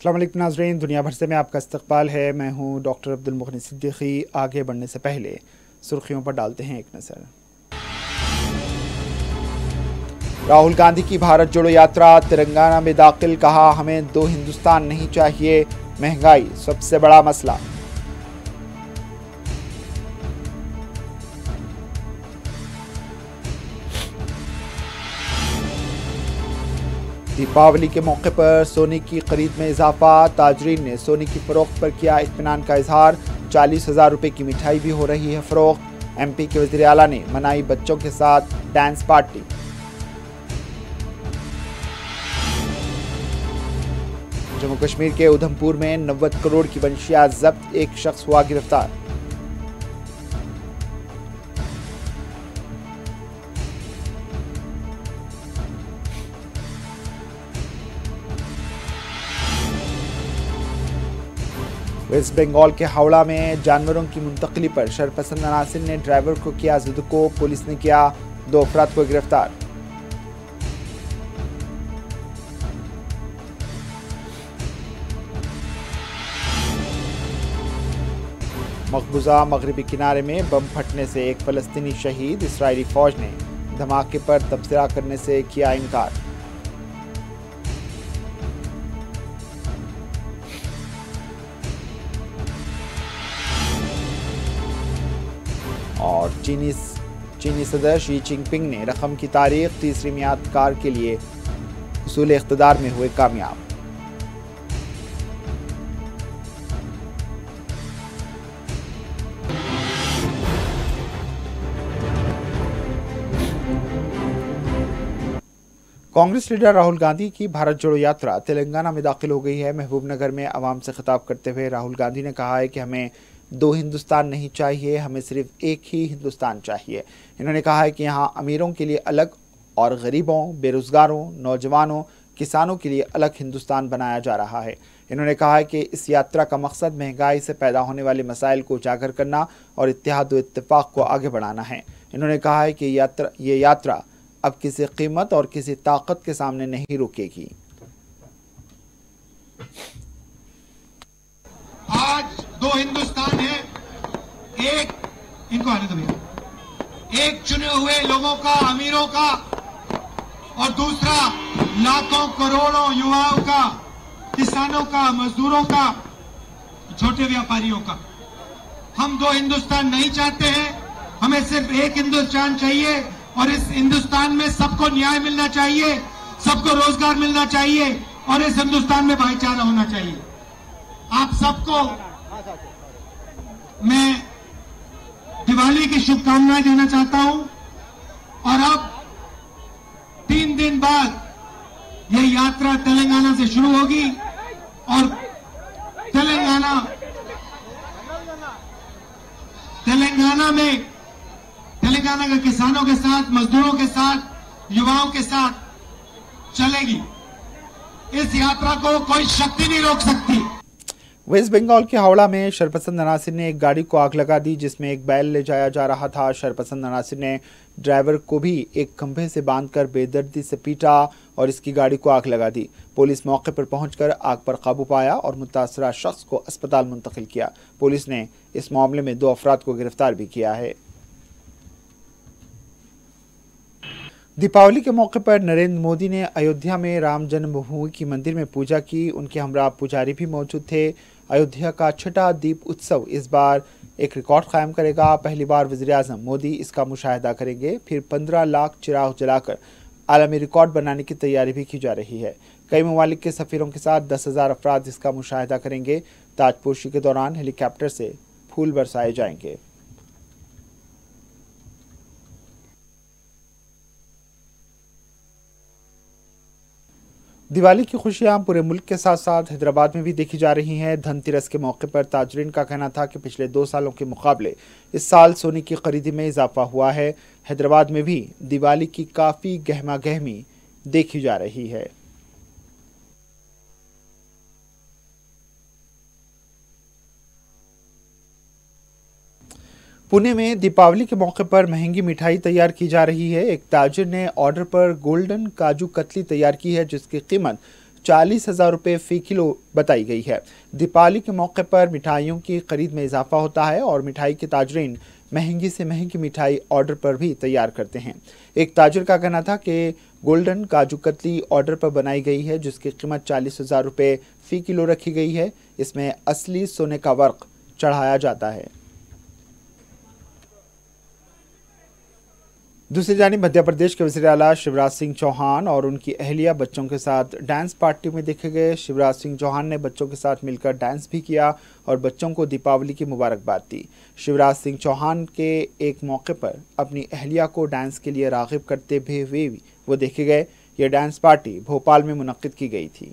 अस्सलाम वालेकुम नाज़रीन, दुनिया भर से में आपका इस्तकबाल है। मैं हूं डॉक्टर अब्दुल मुगनी सिद्दीकी। आगे बढ़ने से पहले सुर्खियों पर डालते हैं एक नज़र। राहुल गांधी की भारत जोड़ो यात्रा, तेलंगाना में दाखिल, कहा हमें दो हिंदुस्तान नहीं चाहिए, महंगाई सबसे बड़ा मसला। दीपावली के मौके पर सोने की खरीद में इजाफा, ताजरीन ने सोने की फरोख्त पर किया इत्मीनान का इजहार। 40,000 रुपये की मिठाई भी हो रही है फरोख्त। MP के वज़ीर आला ने मनाई बच्चों के साथ डांस पार्टी। जम्मू कश्मीर के उधमपुर में 90 करोड़ की वंशिया जब्त, एक शख्स हुआ गिरफ्तार। वेस्ट बंगाल के हावड़ा में जानवरों की मुंतकली पर शरपसंद अनासिर ने ड्राइवर को किया ज़ुदको, पुलिस ने किया 2 अफराद को गिरफ्तार। मकबूजा मगरबी किनारे में बम फटने से एक फ़लस्तीनी शहीद, इसराइली फ़ौज ने धमाके पर तबसरा करने से किया इनकार। और चीनी सदर शी जिनपिंग ने रकम की तारीख, तीसरी मियाद कार के लिए हुसूल इख्तिदार में हुए कामयाब। कांग्रेस लीडर राहुल गांधी की भारत जोड़ो यात्रा तेलंगाना में दाखिल हो गई है। महबूबनगर में आवाम से खिताब करते हुए राहुल गांधी ने कहा है कि हमें दो हिंदुस्तान नहीं चाहिए, हमें सिर्फ एक ही हिंदुस्तान चाहिए। इन्होंने कहा है कि यहाँ अमीरों के लिए अलग और गरीबों, बेरोजगारों, नौजवानों, किसानों के लिए अलग हिंदुस्तान बनाया जा रहा है। इन्होंने कहा है कि इस यात्रा का मकसद महंगाई से पैदा होने वाले मसाइल को उजागर करना और इत्तेहाद व इत्तेफाक को आगे बढ़ाना है। इन्होंने कहा है कि ये यात्रा अब किसी कीमत और किसी ताकत के सामने नहीं रुकेगी। आज दो हिंदुस्तान है, एक इनको आने दो भैया, एक चुने हुए लोगों का, अमीरों का, और दूसरा लाखों करोड़ों युवाओं का, किसानों का, मजदूरों का, छोटे व्यापारियों का। हम दो हिंदुस्तान नहीं चाहते हैं, हमें सिर्फ एक हिंदुस्तान चाहिए और इस हिंदुस्तान में सबको न्याय मिलना चाहिए, सबको रोजगार मिलना चाहिए और इस हिंदुस्तान में भाईचारा होना चाहिए। आप सबको मैं दिवाली की शुभकामनाएं देना चाहता हूं। और अब 3 दिन बाद यह यात्रा तेलंगाना से शुरू होगी और तेलंगाना के किसानों के साथ, मजदूरों के साथ, युवाओं के साथ चलेगी। इस यात्रा को कोई शक्ति नहीं रोक सकती। वेस्ट बंगाल के हावड़ा में शरपसंद अनासिर ने एक गाड़ी को आग लगा दी, जिसमें एक बैल ले जाया जा रहा था। शरपसंद अनासिर ने ड्राइवर को भी एक खंभे से बांधकर बेदर्दी से पीटा और इसकी गाड़ी को आग लगा दी। पुलिस मौके पर पहुंचकर आग पर काबू पाया और मुतासरा शख्स को अस्पताल मुंतकिल किया। पुलिस ने इस मामले में 2 अफराद को गिरफ्तार भी किया है। दीपावली के मौके पर नरेंद्र मोदी ने अयोध्या में राम जन्मभूमि की मंदिर में पूजा की। उनके हमरा पुजारी भी मौजूद थे। अयोध्या का छठा दीप उत्सव इस बार एक रिकॉर्ड कायम करेगा। पहली बार वज़ीर-ए-आज़म मोदी इसका मुशाहिदा करेंगे। फिर 15 लाख चिराग जलाकर आलमी रिकॉर्ड बनाने की तैयारी भी की जा रही है। कई ममालिक के सफ़ीरों के साथ 10,000 अफराद इसका मुशाहिदा करेंगे। ताजपोशी के दौरान हेलीकॉप्टर से फूल बरसाए जाएंगे। दिवाली की खुशियां पूरे मुल्क के साथ साथ हैदराबाद में भी देखी जा रही हैं। धनतेरस के मौके पर ताजरीन का कहना था कि पिछले 2 सालों के मुकाबले इस साल सोने की खरीदी में इजाफा हुआ है। हैदराबाद में भी दिवाली की काफ़ी गहमा गहमी देखी जा रही है। पुणे में दीपावली के मौके पर महंगी मिठाई तैयार की जा रही है। एक ताजिर ने ऑर्डर पर गोल्डन काजू कतली तैयार की है, जिसकी कीमत 40,000 रुपये फी किलो बताई गई है। दीपावली के मौके पर मिठाइयों की खरीद में इजाफा होता है और मिठाई के ताजरीन महंगी से महंगी मिठाई ऑर्डर पर भी तैयार करते हैं। एक ताजिर का कहना था कि गोल्डन काजू कतली ऑर्डर पर बनाई गई है, जिसकी कीमत 40,000 रुपये फी किलो रखी गई है। इसमें असली सोने का वर्क चढ़ाया जाता है। दूसरी जानिब मध्य प्रदेश के वज़ीर आला शिवराज सिंह चौहान और उनकी अहलिया बच्चों के साथ डांस पार्टी में देखे गए। शिवराज सिंह चौहान ने बच्चों के साथ मिलकर डांस भी किया और बच्चों को दीपावली की मुबारकबाद दी। शिवराज सिंह चौहान के एक मौके पर अपनी अहलिया को डांस के लिए राग़िब करते हुए वो देखे गए। ये डांस पार्टी भोपाल में मुनक्किद की गई थी।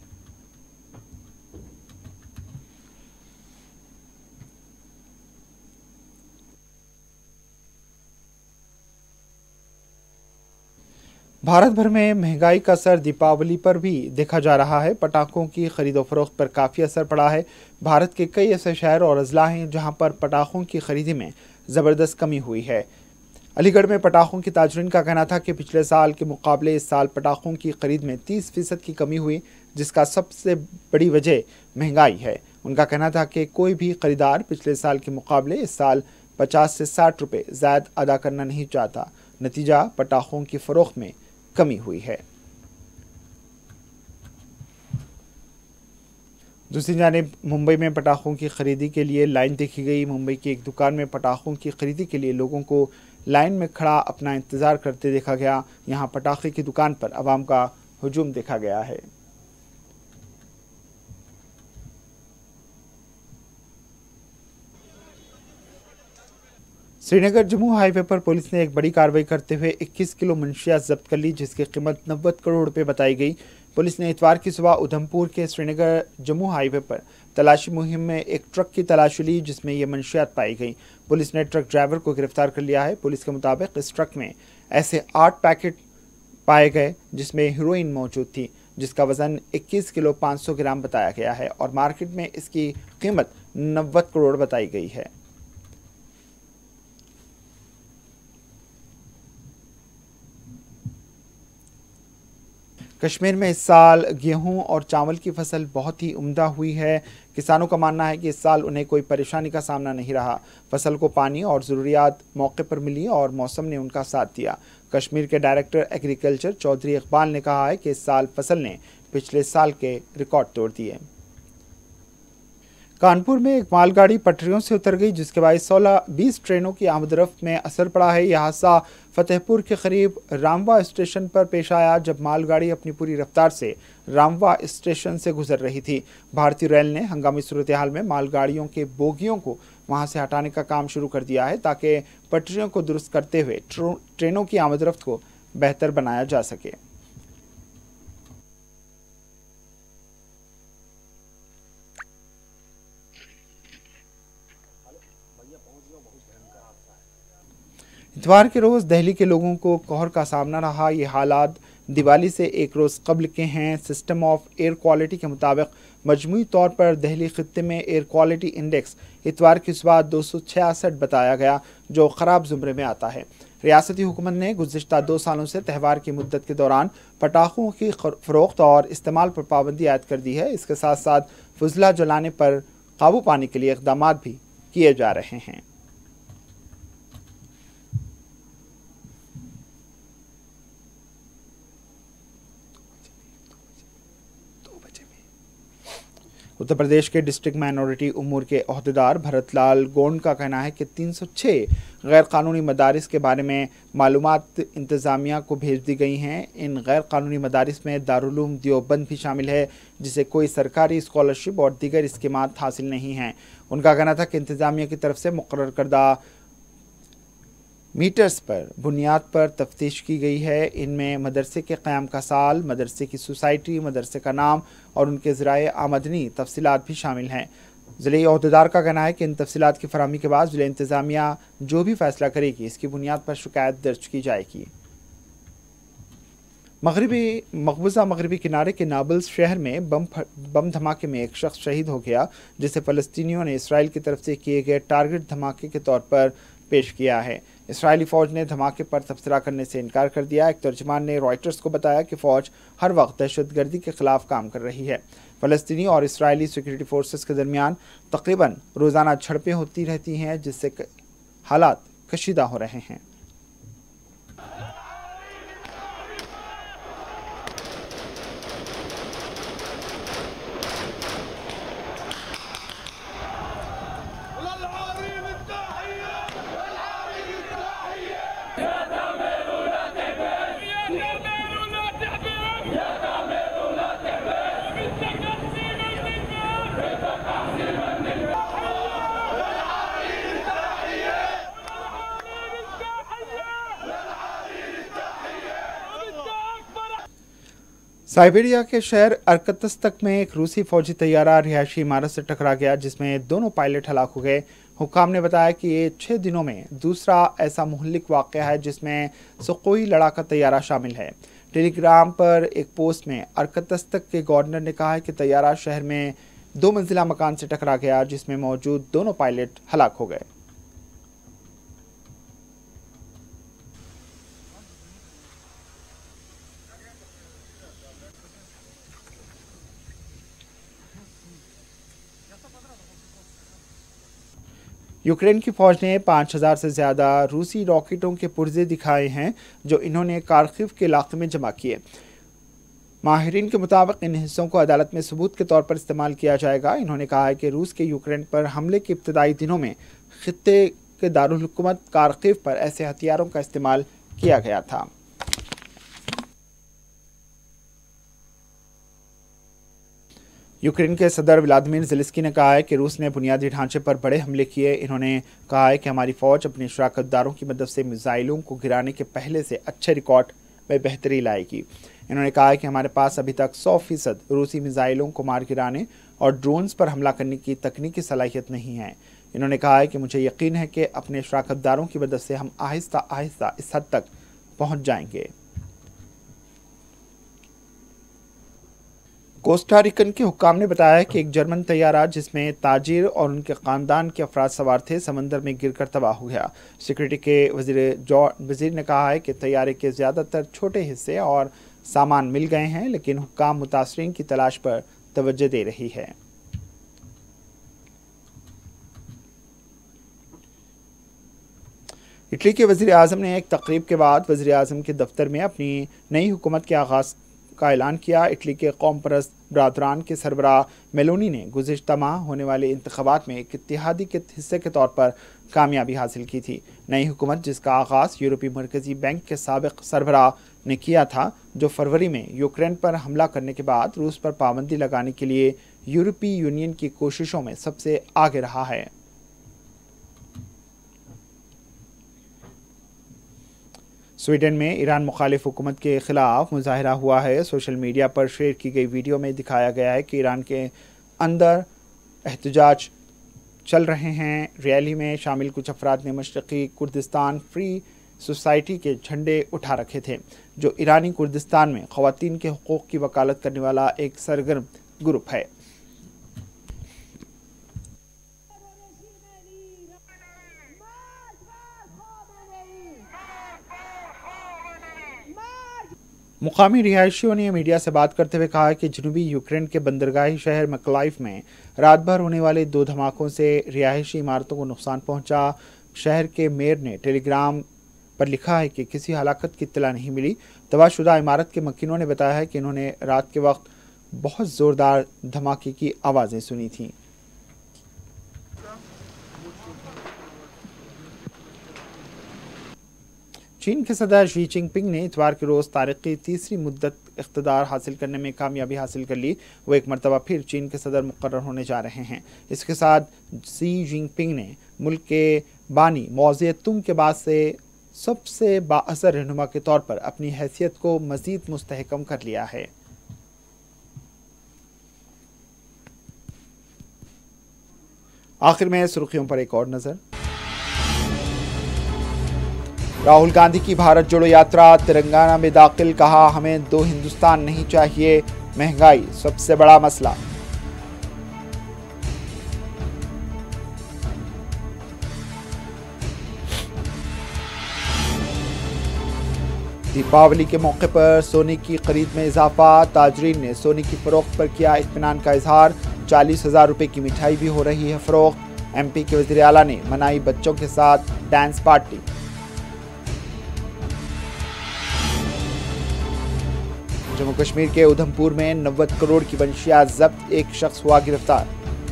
भारत भर में महंगाई का असर दीपावली पर भी देखा जा रहा है। पटाखों की खरीदो फरोख्त पर काफ़ी असर पड़ा है। भारत के कई ऐसे शहर और अजला हैं जहां पर पटाखों की खरीदी में ज़बरदस्त कमी हुई है। अलीगढ़ में पटाखों की ताजरीन का कहना था कि पिछले साल के मुकाबले इस साल पटाखों की खरीद में 30% की कमी हुई, जिसका सबसे बड़ी वजह महंगाई है। उनका कहना था कि कोई भी खरीदार पिछले साल के मुकाबले इस साल 50 से 60 रुपये ज़्यादा अदा करना नहीं चाहता। नतीजा पटाखों की फ़रोख्त में कमी हुई है। दूसरी जानिब मुंबई में पटाखों की खरीदी के लिए लाइन देखी गई। मुंबई की एक दुकान में पटाखों की खरीदी के लिए लोगों को लाइन में खड़ा अपना इंतज़ार करते देखा गया। यहां पटाखे की दुकान पर आवाम का हुजूम देखा गया है। श्रीनगर जम्मू हाईवे पर पुलिस ने एक बड़ी कार्रवाई करते हुए 21 किलो मंशियात जब्त कर ली, जिसकी कीमत 90 करोड़ रुपए बताई गई। पुलिस ने इतवार की सुबह उधमपुर के श्रीनगर जम्मू हाईवे पर तलाशी मुहिम में एक ट्रक की तलाशी ली, जिसमें ये मंशियात पाई गई। पुलिस ने ट्रक ड्राइवर को गिरफ्तार कर लिया है। पुलिस के मुताबिक इस ट्रक में ऐसे 8 पैकेट पाए गए जिसमें हीरोइन मौजूद थी, जिसका वजन 21 किलो 500 ग्राम बताया गया है और मार्केट में इसकी कीमत 90 करोड़ बताई गई है। कश्मीर में इस साल गेहूं और चावल की फसल बहुत ही उम्दा हुई है। किसानों का मानना है कि इस साल उन्हें कोई परेशानी का सामना नहीं रहा। फसल को पानी और ज़रूरियात मौके पर मिली और मौसम ने उनका साथ दिया। कश्मीर के डायरेक्टर एग्रीकल्चर चौधरी इकबाल ने कहा है कि इस साल फसल ने पिछले साल के रिकॉर्ड तोड़ दिए। कानपुर में एक मालगाड़ी पटरियों से उतर गई, जिसके बाद 16-20 ट्रेनों की आमदरफ्त में असर पड़ा है। यह हादसा फतेहपुर के करीब रामवा स्टेशन पर पेश आया, जब मालगाड़ी अपनी पूरी रफ्तार से रामवा स्टेशन से गुजर रही थी। भारतीय रेल ने हंगामी सूरत हाल में मालगाड़ियों के बोगियों को वहां से हटाने का काम शुरू कर दिया है, ताकि पटरियों को दुरुस्त करते हुए ट्रेनों की आमदरफ्त को बेहतर बनाया जा सके। इतवार के रोज़ दिल्ली के लोगों को कहर का सामना रहा। ये हालात दिवाली से एक रोज़ कबल के हैं। सिस्टम ऑफ एयर क्वालिटी के मुताबिक मजमूई तौर पर दिल्ली खित्ते में एयर क्वालिटी इंडेक्स इतवार की सुबह 266 बताया गया, जो ख़राब ज़ुमरे में आता है। रियासती हुकूमत ने गुज़िश्ता 2 सालों से त्यौहार की मुद्दत के दौरान पटाखों की फ़रोख्त और इस्तेमाल पर पाबंदी आयद कर दी है। इसके साथ साथ फुजला जलाने पर काबू पाने के लिए इक़दाम भी किए जा रहे हैं। उत्तर प्रदेश के डिस्ट्रिक्ट माइनॉरिटी उमूर के अहदेदार भरतलाल गोंड का कहना है कि 306 गैर कानूनी मदारिस के बारे में मालूमात इंतज़ामिया को भेज दी गई हैं। इन गैर कानूनी मदारिस में दारुल-उलूम देवबंद भी शामिल है, जिसे कोई सरकारी स्कॉलरशिप और दीगर स्कीमात हासिल नहीं हैं। उनका कहना था कि इंतज़ामिया की तरफ से मुकर्रर करदा मीटर्स पर बुनियाद पर तफ्तीश की गई है। इनमें मदरसे के क़याम का साल, मदरसे की सोसाइटी, मदरसे का नाम और उनके ज़राए आमदनी तफसीलात भी शामिल हैं। ज़िले अहदेदार का कहना है कि इन तफसीलात की फराहमी के बाद ज़िले इंतज़ामिया जो भी फैसला करेगी, इसकी बुनियाद पर शिकायत दर्ज की जाएगी। मकबूजा मगरबी किनारे के नाबल्स शहर में बम धमाके में एक शख्स शहीद हो गया, जिसे फ़लस्तीनियों ने इसराइल की तरफ से किए गए टारगेट धमाके के तौर पर पेश किया है। इसराइली फौज ने धमाके पर तबसरा करने से इनकार कर दिया। एक तर्जुमान ने रॉयटर्स को बताया कि फौज हर वक्त दहशतगर्दी के खिलाफ काम कर रही है। फ़लस्तीनी और इसराइली सिक्योरिटी फोर्सेस के दरमियान तकरीबन रोज़ाना झड़पें होती रहती हैं, जिससे हालात कशीदा हो रहे हैं। साइबेरिया के शहर अर्कतस्क में एक रूसी फौजी तैयारा रिहायशी इमारत से टकरा गया, जिसमें दोनों पायलट हलाक हो गए। हुक्काम ने बताया कि ये 6 दिनों में दूसरा ऐसा मुहल्लिक वाक़या है जिसमें सुखोई लड़ाका तैयारा शामिल है। टेलीग्राम पर एक पोस्ट में अर्कतस्क के गवर्नर ने कहा है कि तैयारा शहर में 2 मंजिला मकान से टकरा गया, जिसमें मौजूद दोनों पायलट हलाक हो गए। यूक्रेन की फौज ने 5000 से ज़्यादा रूसी रॉकेटों के पुर्जे दिखाए हैं, जो इन्होंने खार्किव के इलाके में जमा किए। माहिरीन के मुताबिक इन हिस्सों को अदालत में सबूत के तौर पर इस्तेमाल किया जाएगा। इन्होंने कहा है कि रूस के यूक्रेन पर हमले के इब्तदाई दिनों में खित्ते के दारुल हुकूमत खार्किव पर ऐसे हथियारों का इस्तेमाल किया गया था। यूक्रेन के सदर व्लादिमीर ज़ेलेंस्की ने कहा है कि रूस ने बुनियादी ढांचे पर बड़े हमले किए। इन्होंने कहा है कि हमारी फ़ौज अपने शराकतदारों की मदद से मिसाइलों को गिराने के पहले से अच्छे रिकॉर्ड में बेहतरी लाएगी। इन्होंने कहा है कि हमारे पास अभी तक 100% रूसी मिसाइलों को मार गिराने और ड्रोन्स पर हमला करने की तकनीकी सलाहियत नहीं है। इन्होंने कहा है कि मुझे यकीन है कि अपने शराकतदारों की मदद से हम आहिस्ता आहिस्ता इस हद तक पहुँच जाएंगे। कोस्टा रिकन के हुक्काम ने बताया कि एक जर्मन तैयारा जिसमें ताजिर और उनके ख़ानदान के अफराद सवार थे, समंदर में गिरकर तबाह हो गया। सिक्योरिटी के वज़ीर ने कहा है कि तैयारे के ज़्यादातर छोटे हिस्से और सामान मिल गए हैं, लेकिन हुक्काम मुतासरीन की तलाश पर तवज्जो दे रही है। इटली के वज़ीर आज़म ने एक तकरीब के बाद वज़ीर आज़म के दफ्तर में अपनी नई हुकूमत के आगाज़ का ऐलान किया। इटली के कौम परस्त बरादरान के सरबराह मेलोनी ने गुज़िश्ता माह होने वाले इंतखाबात में एक इत्तेहादी के हिस्से के तौर पर कामयाबी हासिल की थी। नई हुकूमत, जिसका आगाज़ यूरोपीय मरकज़ी बैंक के साबिक़ सरबराह ने किया था, जो फरवरी में यूक्रेन पर हमला करने के बाद रूस पर पाबंदी लगाने के लिए यूरोपीय यूनियन की कोशिशों में सबसे आगे रहा है। स्वीडन में ईरान मुखालिफ हुकूमत के ख़िलाफ़ मुजाहिरा हुआ है। सोशल मीडिया पर शेयर की गई वीडियो में दिखाया गया है कि ईरान के अंदर एहतजाज चल रहे हैं। रैली में शामिल कुछ अफराद ने मशरक़ी कुर्दिस्तान फ्री सोसाइटी के झंडे उठा रखे थे, जो ईरानी कुर्दिस्तान में ख़वातीन के हुकूक़ की वकालत करने वाला एक सरगर्म ग्रुप है। मुकामी रिहायशियों ने मीडिया से बात करते हुए कहा कि जनूबी यूक्रेन के बंदरगाही शहर मकलाइफ में रात भर होने वाले 2 धमाकों से रिहायशी इमारतों को नुकसान पहुंचा। शहर के मेयर ने टेलीग्राम पर लिखा है कि किसी हलाकत की इत्तला नहीं मिली। तबाहशुदा इमारत के मकीनों ने बताया है कि इन्होंने रात के वक्त बहुत ज़ोरदार धमाके की आवाज़ें सुनी थीं। चीन के सदर शी जिनपिंग ने इतवार के रोज़ तारीख़ी तीसरी मुद्दत इक़्तिदार हासिल करने में कामयाबी हासिल कर ली। वो एक मरतबा फिर चीन के सदर मुकर्रर होने जा रहे हैं। इसके साथ शी जिनपिंग ने मुल्क के बानी माओ ज़ेडुंग के बाद से सबसे बाअसर रहनुमा के तौर पर अपनी हैसियत को मज़ीद मुस्तहकम कर लिया है। आखिर में सुर्खियों पर एक और नज़र। राहुल गांधी की भारत जोड़ो यात्रा, तेलंगाना में दाखिल, कहा हमें 2 हिंदुस्तान नहीं चाहिए, महंगाई सबसे बड़ा मसला। दीपावली के मौके पर सोने की खरीद में इजाफा, ताजरीन ने सोने की फरोख्त पर किया इत्मीनान का इजहार। 40,000 रुपए की मिठाई भी हो रही है फरोख्त। MP के वज़ीर आला ने मनाई बच्चों के साथ डांस पार्टी। जम्मू कश्मीर के उधमपुर में 90 करोड़ की वंशिया जब्त, एक शख्स हुआ गिरफ्तार।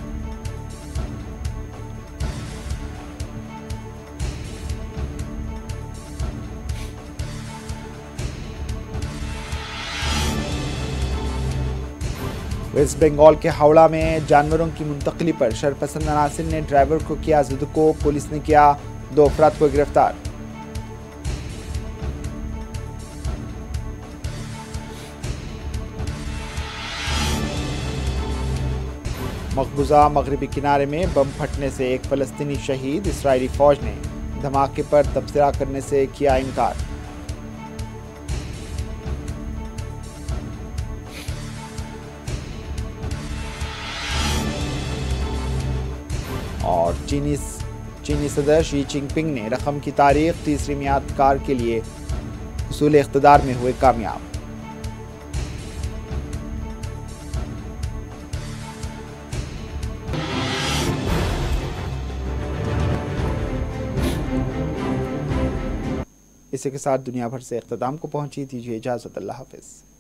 वेस्ट बंगाल के हावड़ा में जानवरों की मुंतकली पर शरपसंद अनासिर ने ड्राइवर को किया जुदको, पुलिस ने किया 2 अफराद को गिरफ्तार। मकबूजा मगरबी किनारे में बम फटने से एक फलस्तीनी शहीद, इसराइली फौज ने धमाके पर तबसरा करने से किया इनकार। और चीनी सदर शी जिनपिंग ने रकम की तारीख 3री मियाद कार के लिए हुसूल इख्तिदार में हुए कामयाब। इसी के साथ दुनिया भर से इख्तिताम को पहुंची। दीजिए इजाजत, अल्लाह हाफिज।